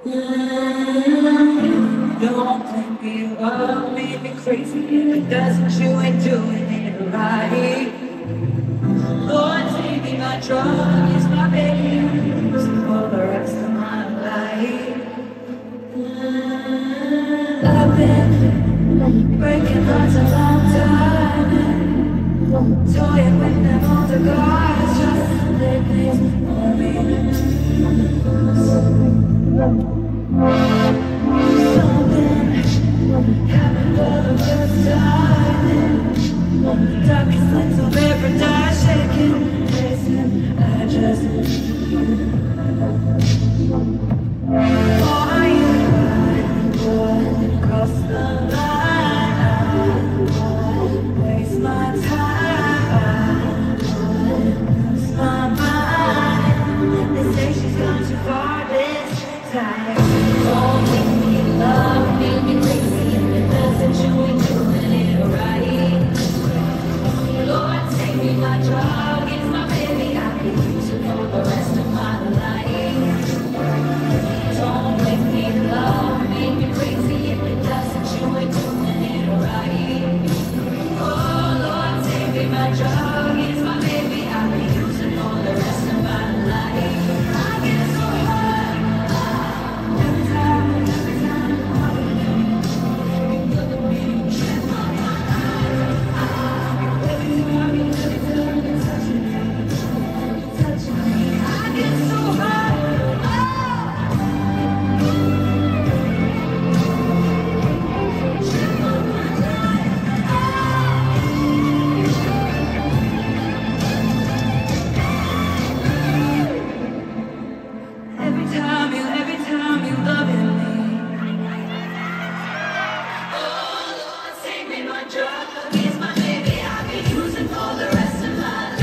Don't think me love made me crazy. If it doesn't, you ain't doing it right. Lord, take me, my drug is my baby. I'm using for the rest of my life. I've been breaking hearts a long time, toying with them older guys, trying to play things for me. Something happened for the first time. Darkest lights of paradise shaking, listen, I just for you, cross the line, waste my time, lose my mind. They say she's gone too far this time. Don't make me love, make me crazy, if it doesn't, you ain't doing it right. Lord, take me, my drug is my baby. I'll be using for the rest of my life. Don't make me love, make me crazy, if it doesn't, you ain't doing it right. Oh Lord, take me, my drug is my baby. I'll be using for the rest of my life. I get so high every time you look at me, shit on my eyes. Every time you touch me, I get so high. Every time you loving me. Oh Lord, take me, my drug is my baby. I'll be using for the rest of my life.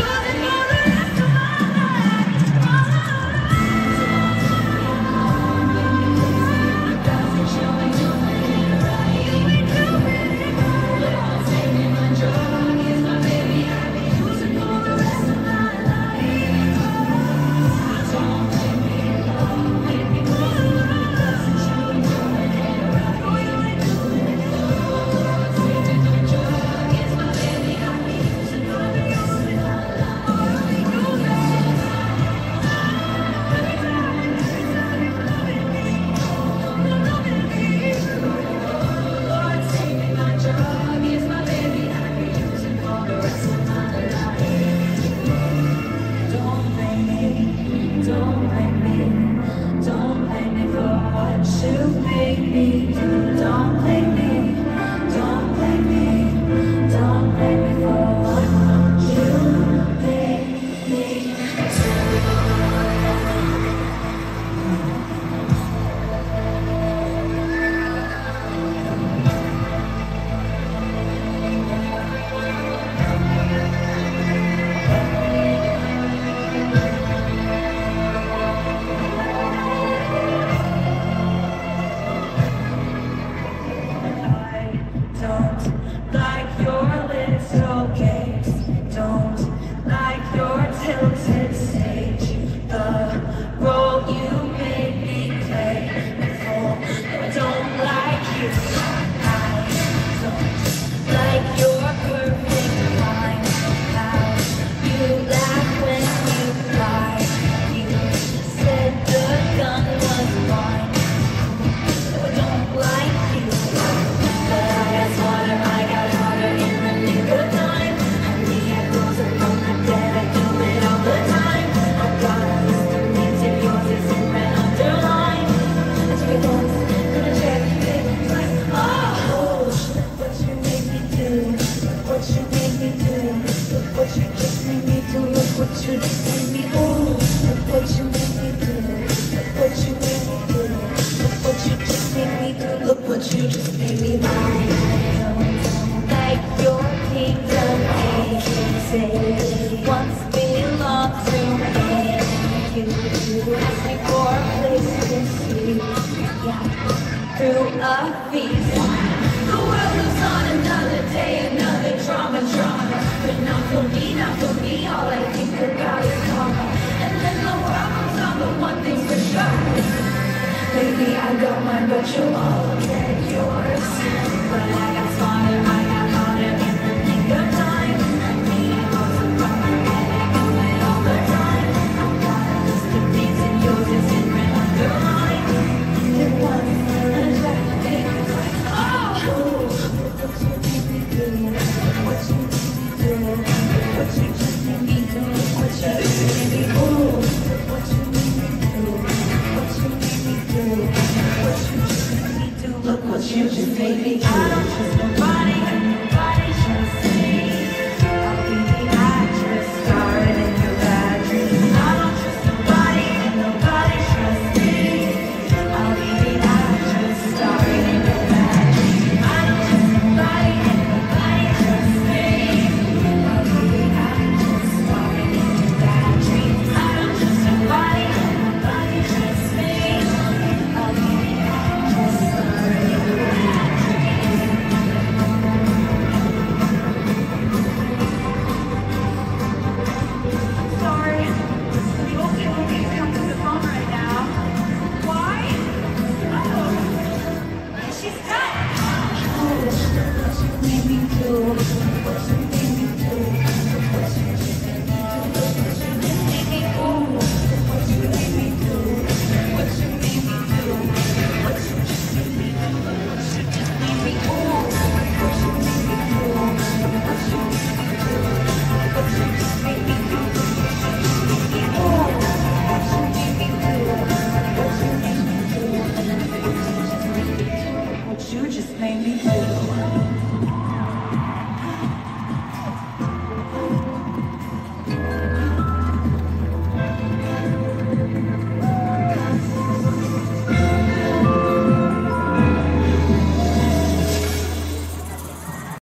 Doesn't you ain't doing it right? Lord, take me, my drug is my baby. I'll be using for the rest of my life. Don't make me love, make me crazy. Doesn't you ain't doing it right? Lord, take me, my drug is my baby. I'll be using for the rest of my life. Lord, take me, my drug is my baby. I'll be using for the rest of my life. Don't blame me, don't blame me, don't blame me for what you made me do. Don't blame me, don't blame me, don't blame me for what you made me do. I don't like your little games, don't like your tilted stage, the role you made me play before. No, I don't like you. I don't like your perfect mind, how you laugh when you cry. You said the gun was mine. No, I don't like you. But I got smarter, I got harder in the nick of time. And the echoes are from the dead, I do it all the time. I've got a list of names of yours, it's in red underline. It's your voice, gonna check it twice. Oh, look what you made me do, look what you made me do, look what you just made me do, look what you just made me. Oh, look what you made me do, look what you made me do, look what you just made me do, look what you just made me do. Like your kingdom agency once belonged to me. You asked me for a place to sleep, yeah, through a feast. The world moves on another day, another drama. But not for me, all I think about is karma. And then the world moves on, but one thing's for sure. They baby, I got mine, but you'll all get yours. But I got smarter, I got harder in the nick of time. Me, I'm so fucking better, do it all the time. I've got a list of things and yours is in red underline. It was a jacket, oh! What you make me do, what you make me do, what you just make me do, what you make me do, what you make me do, what you make me do, what you just make me do, look what you just made me do. I don't just